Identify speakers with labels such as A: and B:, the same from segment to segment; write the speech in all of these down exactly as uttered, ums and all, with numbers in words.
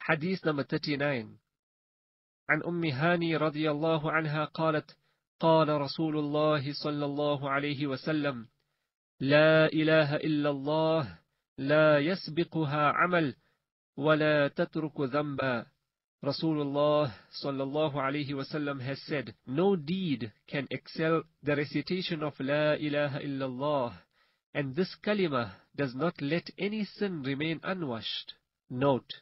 A: Hadith number thirty-nine. عن أم هاني رضي الله عنها قالت قال رسول الله صلى الله عليه وسلم لا إله إلا الله لا يسبقها عمل ولا تترك ذنبا. Rasulullah sallallahu alayhi wasallam has said, no deed can excel the recitation of La ilaha illallah, and this kalima does not let any sin remain unwashed. Note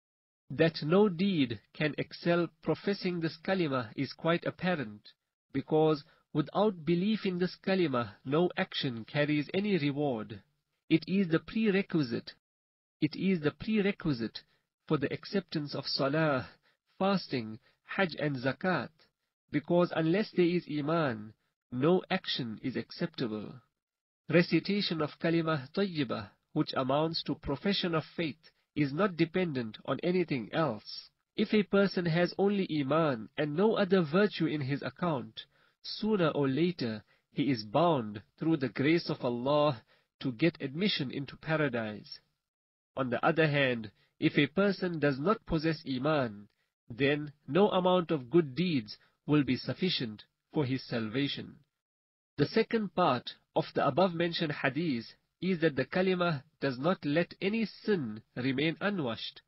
A: that no deed can excel professing this kalima is quite apparent, because without belief in this kalima, no action carries any reward. It is the prerequisite. It is the prerequisite for the acceptance of salah, fasting, hajj and zakat, because unless there is iman, no action is acceptable. Recitation of kalimah tayyibah, which amounts to profession of faith, is not dependent on anything else. If a person has only iman and no other virtue in his account, sooner or later he is bound through the grace of Allah to get admission into paradise. On the other hand, if a person does not possess iman, then no amount of good deeds will be sufficient for his salvation. The second part of the above-mentioned hadith is that the kalimah does not let any sin remain unwashed.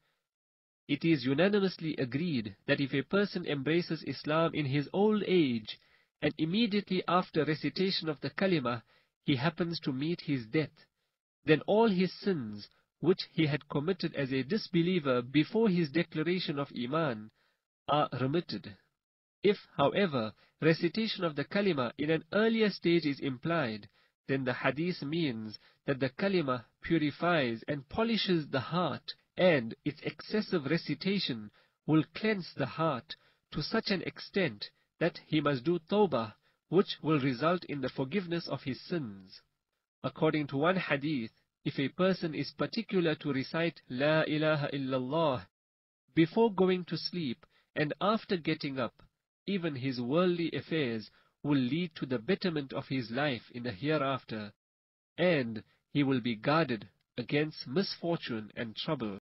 A: It is unanimously agreed that if a person embraces Islam in his old age and immediately after recitation of the kalimah he happens to meet his death, then all his sins which he had committed as a disbeliever before his declaration of Iman are remitted. If, however, recitation of the kalima in an earlier stage is implied, then the hadith means that the kalima purifies and polishes the heart, and its excessive recitation will cleanse the heart to such an extent that he must do tawbah, which will result in the forgiveness of his sins. According to one hadith, if a person is particular to recite La ilaha illallah before going to sleep and after getting up, even his worldly affairs will lead to the betterment of his life in the hereafter, and he will be guarded against misfortune and trouble.